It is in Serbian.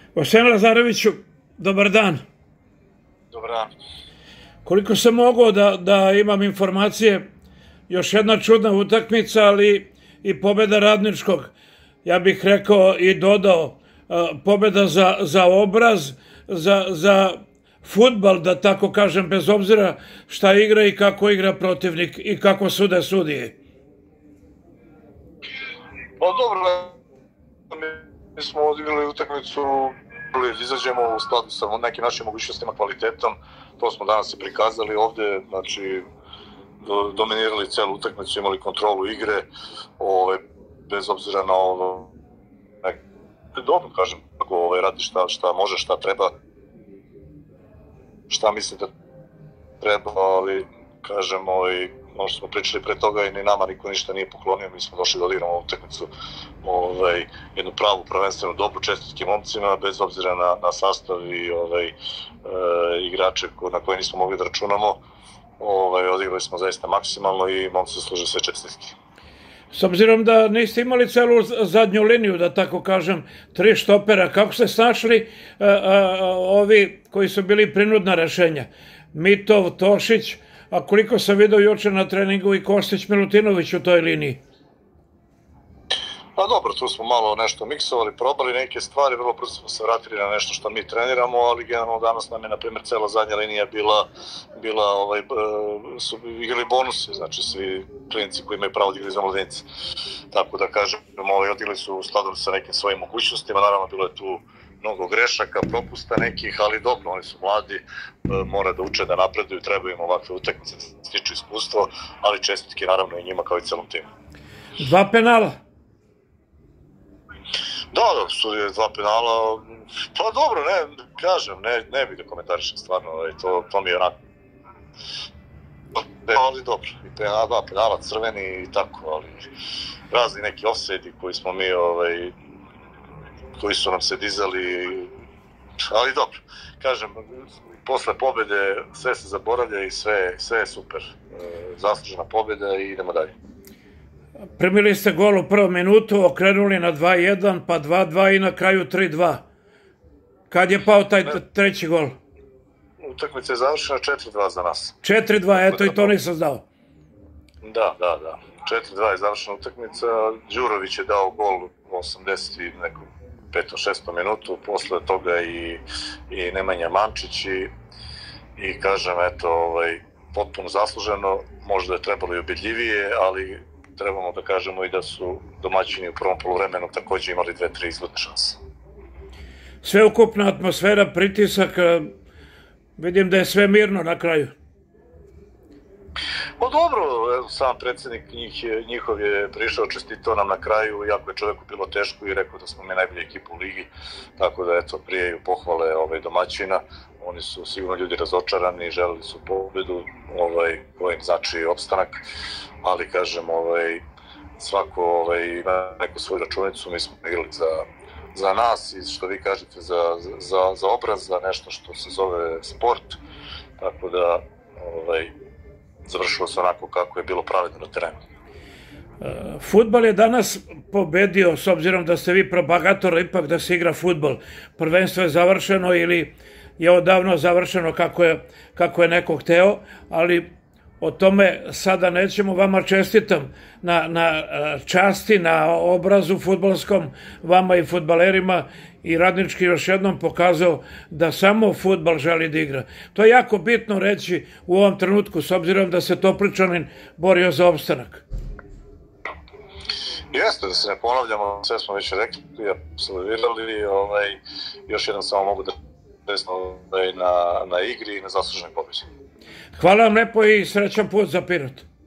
Vosen Lazareviću, dobar dan. Dobar dan. Koliko sam mogao da imam informacije, još jedna čudna utakmica, ali i pobjeda Radničkog. Ja bih rekao i dodao pobjeda za obraz, za fudbal, da tako kažem, bez obzira šta igra i kako igra protivnik i kako sude sudije. Pa dobro, mi smo odigrali utakmicu, izađemo u skladu sa nekim našim mogućnostima, kvalitetom, to smo danas i prikazali ovde, znači dominirali celu utakmicu, imali kontrolu igre, bez obzira na ovo, dobro kažem, kako radi šta može, šta treba, šta misli da treba, ali kažem, možda smo pričali pre toga i ni nama niko ništa nije poklonio, mi smo došli da odigramo ovu utakmicu, jednu pravu, prvenstvenu, dobru, čestitke momcima, bez obzira na sastav i igrače na koje nismo mogli da računamo, odigrali smo zaista maksimalno i momci zasluže sve čestitke. S obzirom da niste imali celu zadnju liniju, da tako kažem, 3 štopera, kako ste snašli ovi koji su bili prinudna rešenja? Mitov, Tošić, a koliko sam vidio juče na treningu i Kostić, Milutinović u toj liniji? Pa dobro, tu smo malo nešto miksovali, probali neke stvari, vrlo brzo smo se vratili na nešto što mi treniramo, ali generalno danas nam je, na primjer, cela zadnja linija su igrali bonuse, znači svi klinici koji imaju pravo da igrali za mladince. Tako da kažem, odigrali su u skladu sa nekim svojim mogućnostima, naravno bilo je tu mnogo grešaka, propusta nekih, ali dobro, oni su mladi, mora da uče, da napreduju, treba im ovakve utakmice, stiču iskustvo, ali čestitke naravno i njima kao i celom timu. 2 penala? Da, sudio 2 penala, pa dobro, ne bih da komentarišem stvarno, to mi je onako, ali dobro, i 2 penala, crveni i tako, ali razni neki offside koji smo mi, koji su nam se dizali, ali dobro, kažem, posle pobjede sve se zaboravlja i sve je super, zaslužena pobjeda i idemo dalje. Primili ste gol u prvom minutu, okrenuli na 2-1, pa 2-2 i na kraju 3-2. Kad je pao taj treći gol? Utakmica je završena 4-2 za nas. 4-2, eto i to nisam znao. Da. 4-2 je završena utakmica. Đurović je dao gol u 80 i nekom 5-6 minutu, posle toga i Nemanja Mančić i kažem, eto, potpuno zasluženo, možda je trebalo i ubedljivije, ali trebamo da kažemo i da su domaćini u prvom poluvremenu takođe imali 2-3 izgledne šanse. Sveukupna atmosfera, pritisak, vidim da je sve mirno na kraju. Pa dobro, sam predsjednik njihov je prišao, čestitao nam na kraju, iako je čoveku bilo teško i rekao da smo mi najbolja ekipa u ligi, tako da eto, prijeju pohvale domaćina, oni su sigurno ljudi razočarani, želeli su pobedu, koja im znači opstanak, ali kažem, svako ima neku svoju računicu, mi smo igrali za nas i što vi kažete za obraz, za nešto što se zove sport, tako da završilo se onako kako je bilo pravedno na terenu. Fudbal je danas pobedio, s obzirom da ste vi propagator ipak da se igra fudbal. Prvenstvo je završeno ili je odavno završeno kako je neko hteo, ali o tome sada nećemo. Vama čestitam na časti, na obrazu fudbalskom, vama i fudbalerima, i Radnički još jednom pokazao da samo fudbal želi da igra. To je jako bitno reći u ovom trenutku, s obzirom da se Topličanin borio za opstanak. Jeste, da se ne ponavljamo, sve smo već rekli, absolvirali, još jednom samo mogu da smo na igri i na zasluženoj pobedi. Hvala vam lepo i srećan put za Pirot.